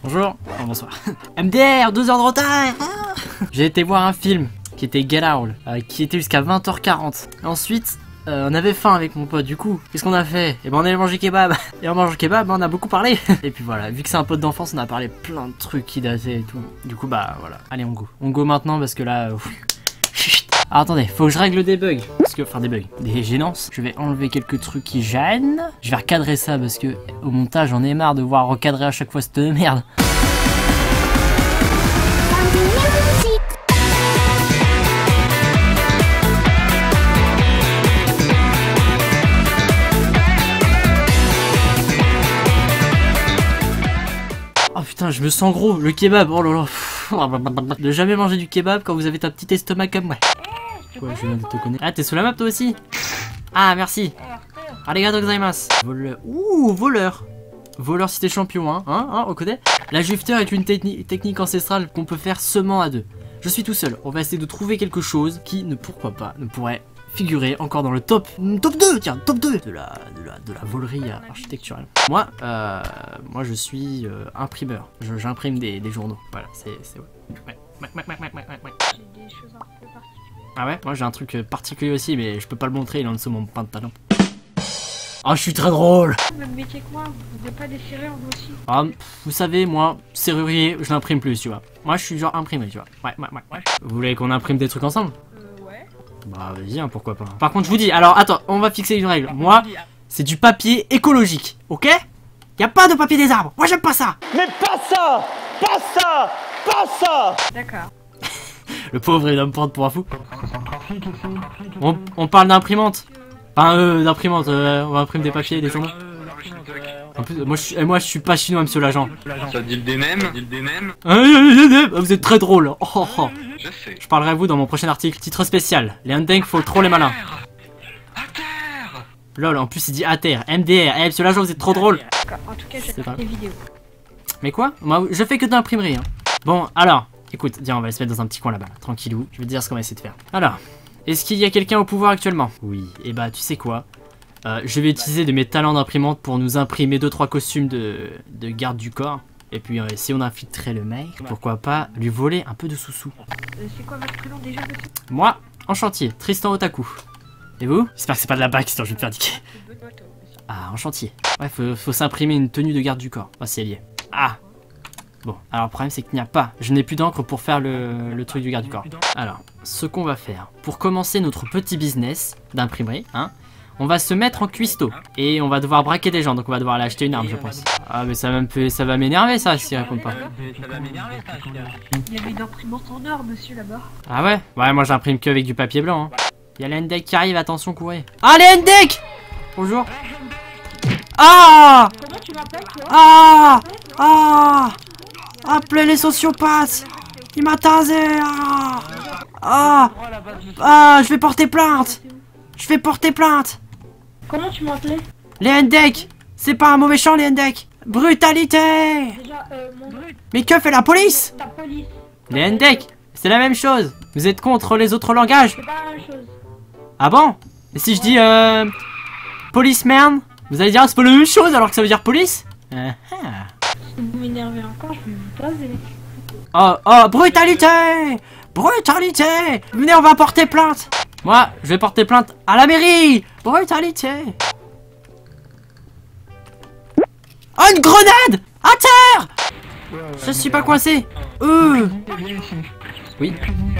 Bonjour. Oh, bonsoir. MDR, 2 heures de retard. J'ai été voir un film qui était Get Out, qui était jusqu'à 20h40. Ensuite, on avait faim avec mon pote, du coup, qu'est-ce qu'on a fait? Et ben on allait manger kebab. Et en mangeant kebab, on a beaucoup parlé. Et puis voilà, vu que c'est un pote d'enfance, on a parlé plein de trucs qui dataient et tout. Du coup, bah voilà. Allez, on go. On go maintenant parce que là... Alors attendez, faut que je règle des bugs. Parce que, enfin des bugs, des gênances. Je vais enlever quelques trucs qui gênent. Je vais recadrer ça parce que au montage, j'en ai marre de voir recadrer à chaque fois cette merde. Oh putain, je me sens gros, le kebab, oh là là. Ne jamais manger du kebab quand vous avez ta petite estomac comme moi. Ouais, je viens de te connaître. Ah, t'es sous la map toi aussi? Ah, merci. Arigato gozaimasu. Voleur. Ouh, voleur. Voleur si t'es champion, hein, au côté. La juveteur est une technique ancestrale qu'on peut faire seulement à deux. Je suis tout seul. On va essayer de trouver quelque chose qui, pourquoi pas, ne pourrait figurer encore dans le top 2, tiens, top 2 de la volerie architecturale. Moi je suis imprimeur. J'imprime des journaux. Voilà, c'est ouais. J'ai des choses un peu particulières. Ah ouais? Moi j'ai un truc particulier aussi, mais je peux pas le montrer, il est en dessous de mon pantalon. Ah, je suis très drôle! Même métier que moi, vous n'êtes pas des serrures vous aussi? Ah, vous savez, moi, serrurier, je l'imprime plus, tu vois. Moi je suis genre imprimé, tu vois. Ouais. Vous voulez qu'on imprime des trucs ensemble? Ouais. Bah vas-y, hein, pourquoi pas. Par contre, je vous dis, alors attends, on va fixer une règle. Moi, c'est du papier écologique, ok? Y a pas de papier des arbres, moi j'aime pas ça! Mais pas ça! Pas ça! Pas ça! D'accord. Le pauvre, il va me prendre pour un fou. On parle d'imprimante. Enfin, d'imprimante, on va imprimer des papiers, des journaux. En plus, moi je suis pas chinois, monsieur l'agent. Ça dit des mêmes, Vous êtes très drôle. Oh. Je sais. Je parlerai à vous dans mon prochain article. Titre spécial. Les Handeng faut trop les malins. À terre. Lol, en plus il dit à terre. MDR. Eh, monsieur l'agent, vous êtes trop drôle. En tout cas, j'ai C'est pas- fait des vidéos. Mais quoi? Moi, je fais que de l'imprimerie. Hein. Bon, alors, écoute, viens, on va se mettre dans un petit coin là-bas, tranquillou. Je vais te dire ce qu'on va essayer de faire. Alors, est-ce qu'il y a quelqu'un au pouvoir actuellement? Oui. Et bah, tu sais quoi? Je vais utiliser de mes talents d'imprimante pour nous imprimer 2-3 costumes de garde du corps. Et puis, si on infiltrait le mec, pourquoi pas lui voler un peu de sous-sous. C'est quoi votre prénom déjà, monsieur? Moi, en chantier, Tristan Otaku. Et vous? J'espère que c'est pas de la bague, sinon je vais me faire niquer. Ah, en chantier. Ouais, faut s'imprimer une tenue de garde du corps. Oh, si elle y est. Ah! Bon, alors le problème c'est qu'il n'y a pas. Je n'ai plus d'encre pour faire le truc du garde du corps. Alors, ce qu'on va faire, pour commencer notre petit business d'imprimerie, hein, on va se mettre en cuistot. Et on va devoir braquer des gens, donc on va devoir aller acheter une arme, je pense. Ah, mais ça va m'énerver ça, s'il répond pas. Il y avait une imprimante en or, monsieur, là-bas. Ah ouais? Ouais, moi j'imprime que avec du papier blanc. Hein. Il y a l'Hendek qui arrive, attention, courez. Ah, les Hendek! Bonjour. Ah! Comment tu m'appelles, toi? Ah! Appelez les sociopathes! Il m'a tasé! Je vais porter plainte! Comment tu m'appelais? Les Hendek! C'est pas un mauvais chant, les Hendek! Brutalité! Déjà, mon brut, Mais que fait la police? ta police. Les Hendek! C'est la même chose! Vous êtes contre les autres langages? C'est pas la même chose. Ah bon? Et si je dis policeman? Vous allez dire c'est pas la même chose alors que ça veut dire police? Si vous m'énervez encore, je vais vous poser. Oh, brutalité! Brutalité! Venez, on va porter plainte! Moi, je vais porter plainte à la mairie! Brutalité! Oh, une grenade! À terre! Je suis pas coincé! Oui.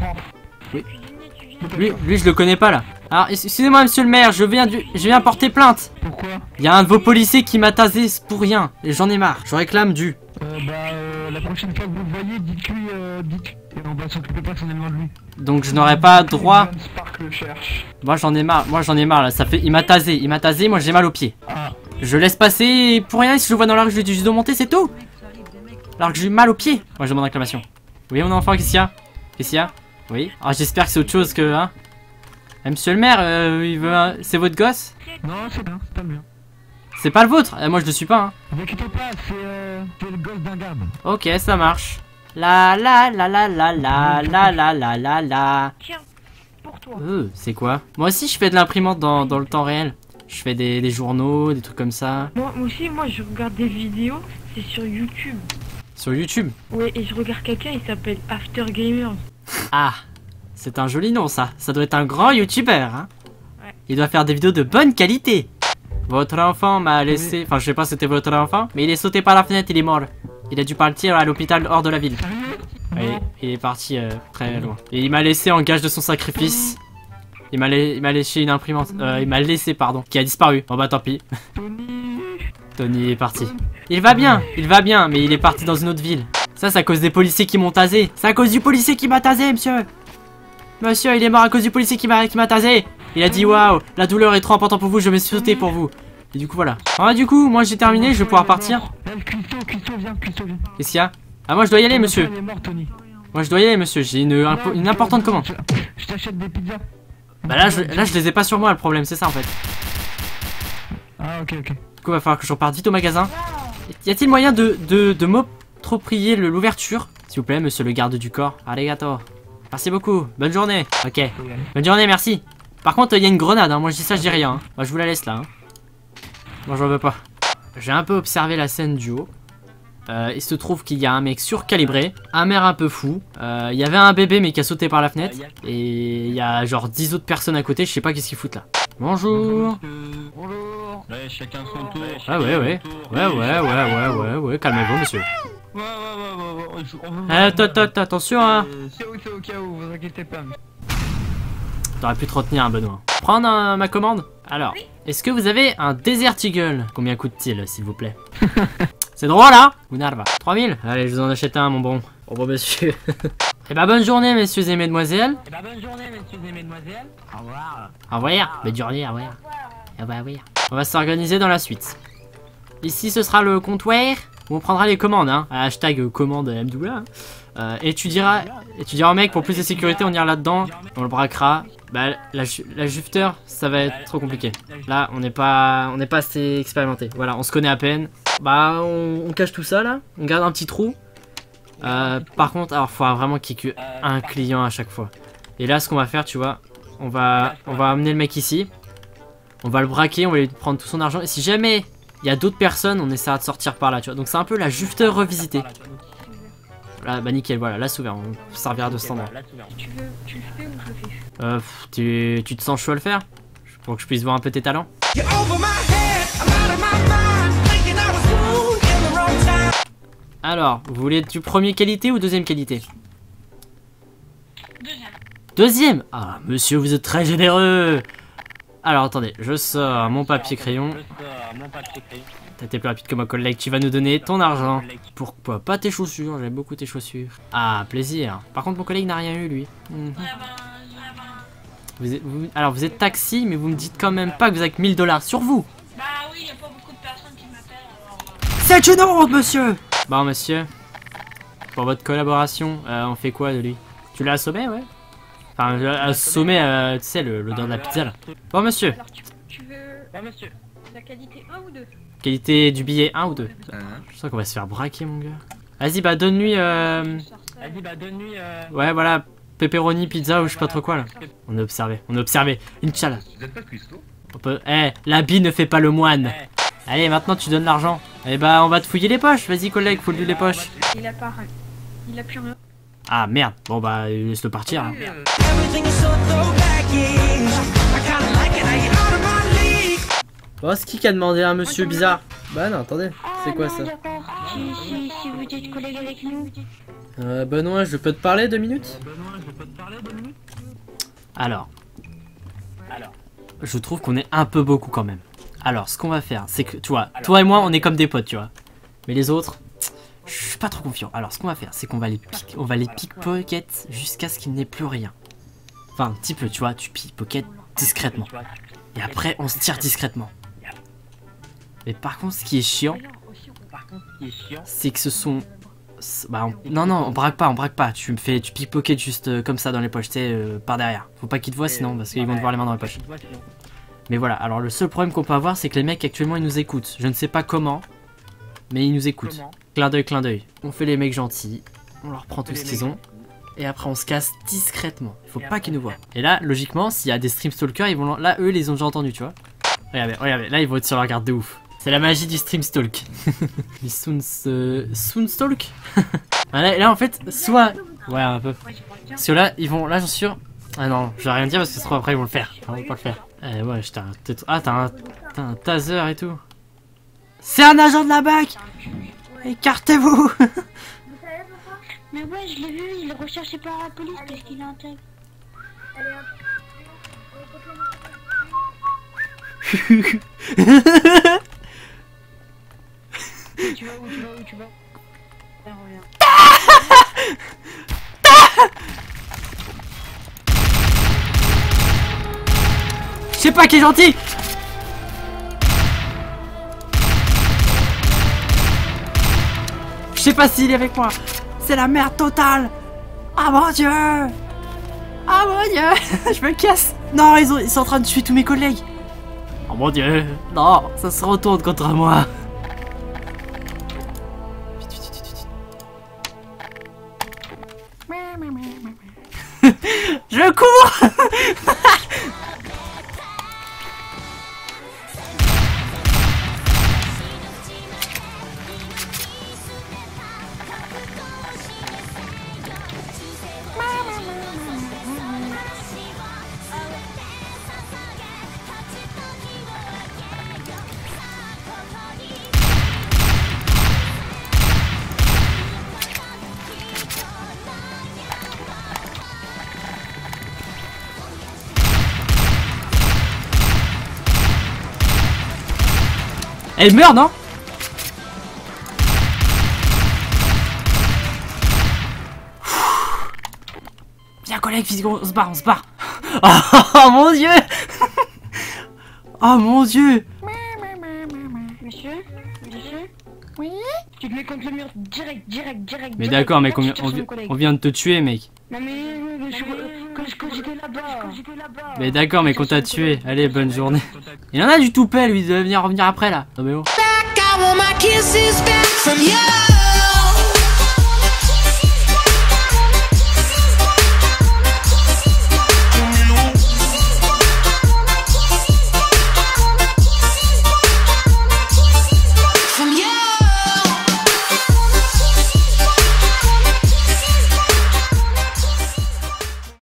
Lui, je le connais pas là. Alors, excusez-moi, monsieur le maire, je viens porter plainte. Pourquoi? Il y a un de vos policiers qui m'a tasé pour rien. Et j'en ai marre. Je réclame du. La prochaine fois que vous le voyez, dites-lui, et on va s'occuper personnellement de lui. Donc je n'aurais pas droit. Spark le cherche. Moi j'en ai marre là. Ça fait. Il m'a tasé, moi j'ai mal aux pieds. Ah. Je laisse passer pour rien. Si je le vois dans la rue, je lui dis juste de monter, c'est tout. Alors que j'ai mal aux pieds. Moi je demande réclamation. Oui, mon enfant, qu'est-ce qu'il y a? Oui. Ah, j'espère que c'est autre chose que. Hein. Monsieur le maire, il veut. C'est votre gosse? Non, c'est bien, c'est pas bien. C'est pas le vôtre. Moi je le suis pas. Hein. Ne vous inquiétez pas, c'est le gosse d'un garde. Ok, ça marche. La. Tiens, pour toi. C'est quoi? Moi aussi je fais de l'imprimante dans le temps réel. Je fais des journaux, des trucs comme ça. Moi aussi, je regarde des vidéos, c'est sur YouTube. Sur YouTube. Ouais, et je regarde quelqu'un, il s'appelle After Gamer. Ah, c'est un joli nom ça. Ça doit être un grand youtubeur, hein. Ouais. Il doit faire des vidéos de bonne qualité. Votre enfant m'a laissé... Enfin, je sais pas si c'était votre enfant, mais il est sauté par la fenêtre, il est mort. Il a dû partir à l'hôpital hors de la ville. Oui, il est parti très loin. Et il m'a laissé en gage de son sacrifice. Il m'a laissé une imprimante. Il m'a laissé, pardon, qui a disparu. Bon bah tant pis. Tony est parti. Il va bien, mais il est parti dans une autre ville. Ça, c'est à cause des policiers qui m'ont tasé. C'est à cause du policier qui m'a tasé, monsieur. Monsieur, il est mort à cause du policier qui m'a tasé. Il a dit waouh, la douleur est trop importante pour vous, je vais sauter pour vous. Et du coup, voilà. Ah, du coup, moi j'ai terminé, je vais pouvoir partir. Cuistot, viens. Qu'est-ce qu'il y a? Ah, moi je dois y aller, monsieur. Il est mort, Tony. Moi je dois y aller, monsieur. J'ai une importante commande. Je t'achète des pizzas. Bah là je les ai pas sur moi, le problème, c'est ça en fait. Ah, ok. Du coup, va falloir que je reparte vite au magasin. Y a-t-il moyen de m'approprier l'ouverture? S'il vous plaît, monsieur le garde du corps. Arigato. Merci beaucoup. Bonne journée. Ok. Bonne journée, merci. Par contre, il y a une grenade, hein. Moi je dis ça, je dis rien. Hein. Moi je vous la laisse là. Hein. Moi j'en veux pas. J'ai un peu observé la scène du haut. Il se trouve qu'il y a un mec surcalibré, un maire un peu fou, il y avait un bébé mais qui a sauté par la fenêtre, et il y a genre 10 autres personnes à côté, je sais pas qu'est-ce qu'ils foutent là. Bonjour. Bonjour. Ouais, chacun son tour. Ah ouais, calmez-vous monsieur. Ouais. Attention hein. C'est au cas où, vous inquiétez pas. T'aurais pu te retenir hein, Benoît. Prendre ma commande. Alors, est-ce que vous avez un Desert Eagle? Combien coûte-t-il s'il vous plaît? C'est drôle là? Unarva. 3000? Allez, je vous en achète un mon bon. Oh bon monsieur. Et bah bonne journée messieurs et mesdemoiselles. Au revoir. Au revoir. Bonne journée, au revoir. Au revoir. On va s'organiser dans la suite. Ici ce sera le comptoir où on prendra les commandes hein. Hashtag commande MWA. Et tu diras au mec pour plus de sécurité on ira là-dedans. On le braquera. Bah la juveteur ça va être trop compliqué. Là on n'est pas assez expérimenté. Voilà, on se connaît à peine. Bah on cache tout ça là. On garde un petit trou. Par contre, alors faut vraiment qu'il y ait un client à chaque fois. Et là ce qu'on va faire tu vois, on va amener le mec ici. On va le braquer, on va lui prendre tout son argent. Et si jamais il y a d'autres personnes, on essaiera de sortir par là tu vois. Donc c'est un peu la juveteur revisitée. Là, bah nickel, voilà, là c'est ouvert, on servira de standard. Tu le fais ou je le fais? Tu te sens chaud à le faire? Pour que je puisse voir un peu tes talents? Alors, vous voulez du premier qualité ou deuxième qualité? Deuxième? Ah, monsieur, vous êtes très généreux. Alors, attendez, je sors mon papier crayon. T'as été plus rapide que ma collègue, tu vas nous donner ton argent. Pourquoi pas tes chaussures? J'aime beaucoup tes chaussures. Ah, plaisir. Par contre, mon collègue n'a rien eu, lui. Alors, vous êtes taxi, mais vous me dites quand même pas que vous avez 1000 $ sur vous. Bah oui, y a pas beaucoup de personnes qui m'appellent alors... C'est une honte, monsieur. Bon, monsieur, pour votre collaboration, on fait quoi de lui? Tu l'as assommé, ouais? Enfin, assommé, tu sais, l'odeur de la pizza, là. Bon, monsieur. Alors, tu veux... monsieur. La qualité 1 ou 2? Qualité du billet 1 ou 2? Je sens qu'on va se faire braquer, mon gars. Vas-y, bah, donne-lui... Ouais, voilà, pepperoni, pizza ou je sais pas trop quoi, là. On est observé, Inch'Allah. Vous êtes pas cuistot? On peut... l'habit ne fait pas le moine. Allez, maintenant, tu donnes l'argent. Eh bah, on va te fouiller les poches. Vas-y, collègue, fouille-lui les poches. Il a pas... Il a plus rien. Ah, merde. Bon, bah, laisse-le partir, hein. Bon, c'est qui a demandé à un monsieur bizarre? Bah non, attendez, c'est quoi ça? Si vous êtes collègue avec nous. Benoît, je peux te parler 2 minutes? Alors, je trouve qu'on est un peu beaucoup quand même. Alors, ce qu'on va faire, c'est que, tu vois, toi et moi, on est comme des potes, tu vois. Mais les autres, je suis pas trop confiant. Alors, ce qu'on va faire, c'est qu'on va les pickpocket jusqu'à ce qu'il n'ait plus rien. Enfin, un petit peu, tu vois, tu pickpocket discrètement. Et après, on se tire discrètement. Mais par contre, ce qui est chiant, c'est que ce sont... Bah, non, on braque pas. Tu pickpocket juste comme ça dans les poches, tu sais, par derrière. Faut pas qu'ils te voient sinon, parce qu'ils vont te voir les mains dans les poches. Mais voilà, alors le seul problème qu'on peut avoir, c'est que les mecs actuellement ils nous écoutent. Je ne sais pas comment, mais ils nous écoutent. Clin d'œil. On fait les mecs gentils, on leur prend tout ce qu'ils ont, et après on se casse discrètement. Il faut pas qu'ils nous voient. Et là, logiquement, s'il y a des stream stalkers, ils vont... Là, eux, ils les ont déjà entendus, tu vois. Regardez, là, ils vont être sur leur garde de ouf. C'est la magie du stream stalk. Du Soonstalk. Là en fait, soit... Ouais un peu. Parce que là, ils vont... Là j'en suis sûr... Ah non, je vais rien dire parce que ça se trouve après ils vont le faire. Ils vont pas le faire. Ouais, j'étais un... Ah t'as un taser et tout. C'est un agent de la BAC. Écartez-vous. Mais ouais, je l'ai vu, il est recherché par la police parce qu'il est en tête. Tu vas où? Reviens. Je sais pas qui est gentil. Je sais pas s'il est avec moi. C'est la merde totale. Ah mon dieu. Ah mon dieu. Je me casse. Non, ils sont en train de tuer tous mes collègues. Oh mon dieu. Non, ça se retourne contre moi. Je cours. Elle meurt, non? Viens collègue, on se barre. Oh mon dieu. Oh mon dieu. Monsieur? Oui? Tu te mets contre le mur direct. Mais d'accord, mec, on vient de te tuer, mec. Non mais quand j'étais là-bas. Mais d'accord, mais qu'on t'a tué. Allez, bonne journée. Il en a du toupet, lui, de venir revenir après, là. Non mais oh.